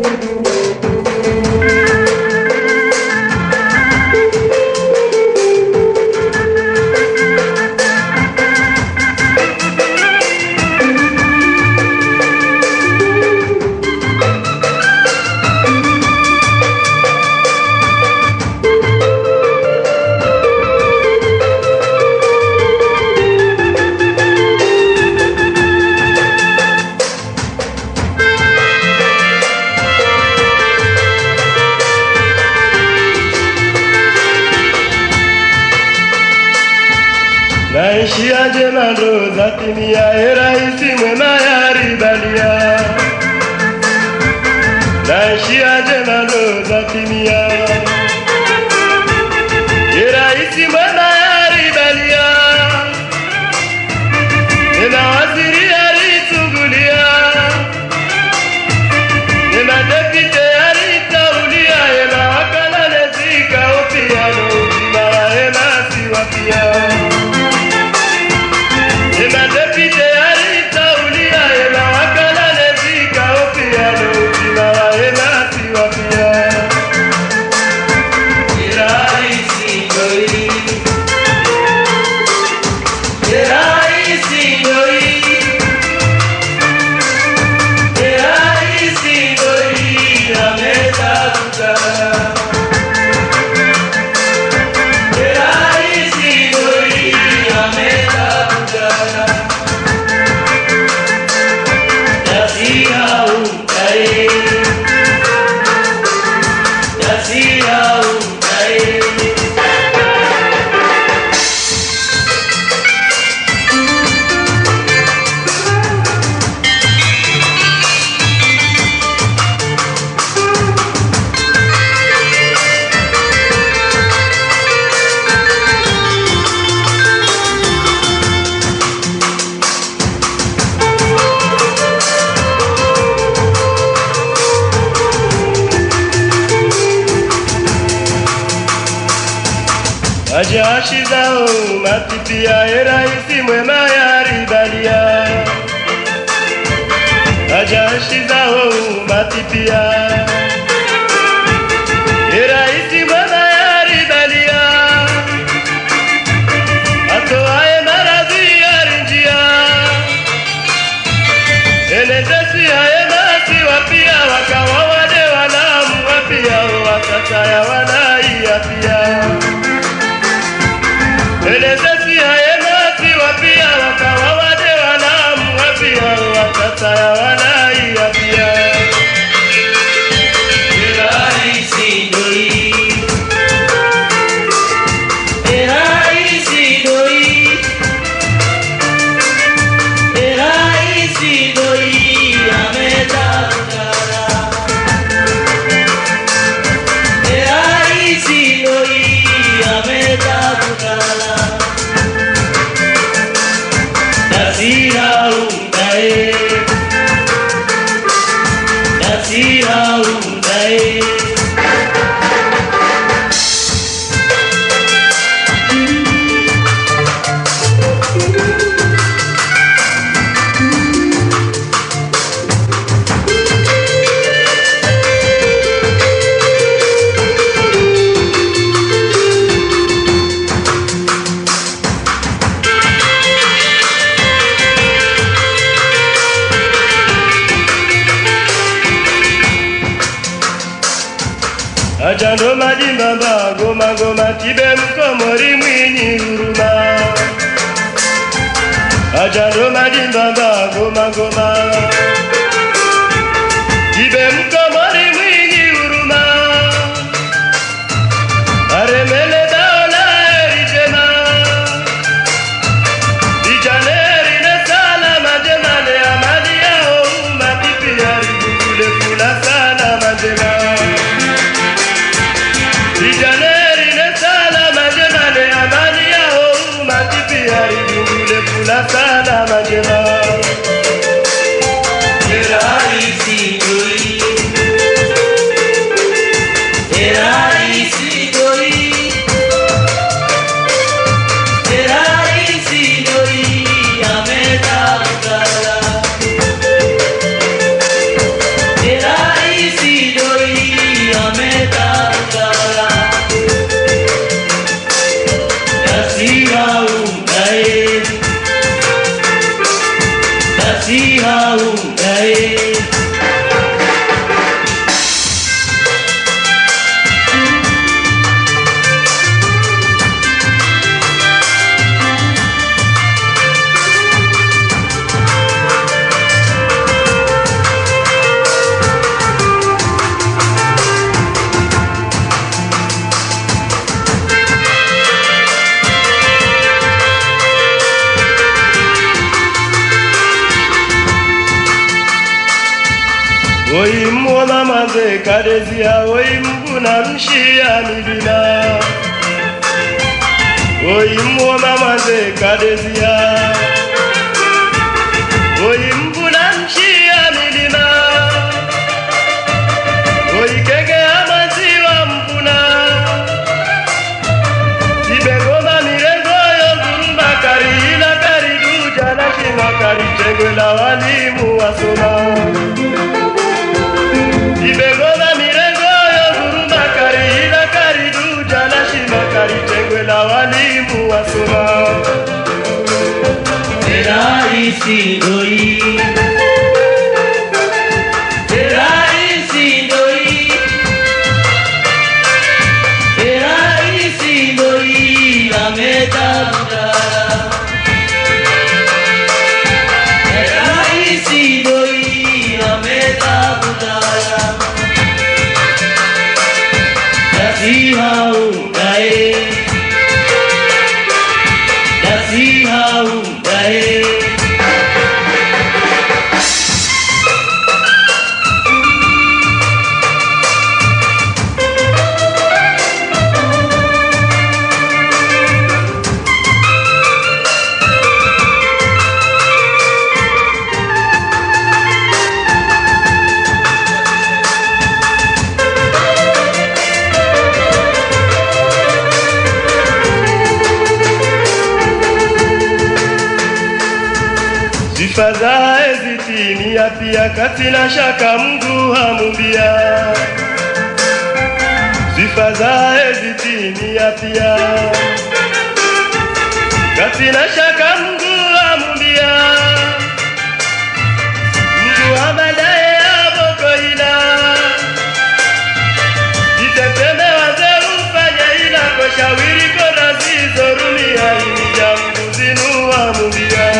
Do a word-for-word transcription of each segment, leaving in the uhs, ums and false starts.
Naishi aje na ndo za timia, raisi mwema ya ribalia. Naishi aje na ndo za timia, raisi mwema ya ribalia. Nina waziri alitungulia, nina deputy alitaulia, nina wakala nezika upia, uzima waena siwapia. Nina deputy alitaulia, nina wakala nezika upia, uzima waena siwapia. Raisi doi, raisi doi, raisi doi, ameta kutana. Raisi doi, ameta kutana. Nasiha umkae, nasiha umkae. Ajashi zao matipia, raisi mwema ya ribalia. Ajashi zao matipia, raisi mwema ya ribalia. Atoae maradhi ya rinjia, enezesi hae masi wapia. Wakawa wade wanamu wapia, wakataya wanaia pia. Elezesi hae masi wapia, wakawa wade wanamu wapia, wakataya wanaia pia. Raisi doi, raisi doi, raisi doi, ameta kutana. Raisi doi, ameta kutana. Nasiha umkae, nasiha umkae. Ajando majimbamba, goma goma, tibe mkomori mwinyi huruma. Ajando majimbamba, goma goma, tibe mkomori mwinyi huruma. Aremele daola erijema, ijaneri nesala majemane. Amani yao mapipi ya rigugule kula sana majema. Ijaneri nesala majemane, amani yao matipi ya rigungule kula sana majema. haundae. Oi mwana maze kadezia, oi mbuna mshia milina. Oi mwana maze kadezia, oi mbuna mshia milina. Oi kege amaziwa mbuna, ibengoma mirengo yo gurumba kari ila kari duja na shima kari chegwe la walimu wasoma. Ibengona mirengo yo guruma kari ila kari duja na shima kari tengwe la walimu wasoma. Teraisi doi, teraisi doi, teraisi doi la meta budara. Teraisi doi la meta budara. Dasi haundae, dasi haundae. Sifaza ezitimia pia katina shaka Mungu hamumbia. Sifaza ezitimia pia katina shaka Mungu hamumbia. Mungu abadaye aboko ila jiteteme waze ufanye ila koshawiri kona zizo rumia ini jambu zinu hamumbia.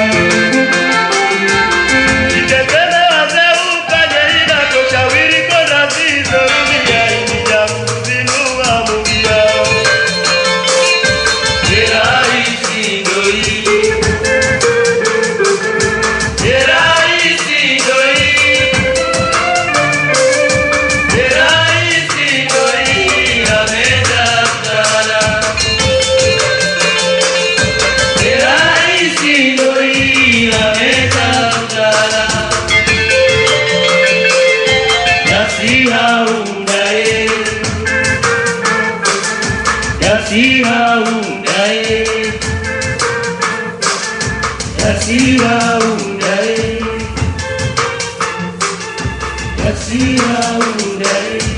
Dasi haundae, dasi haundae, dasi haundae.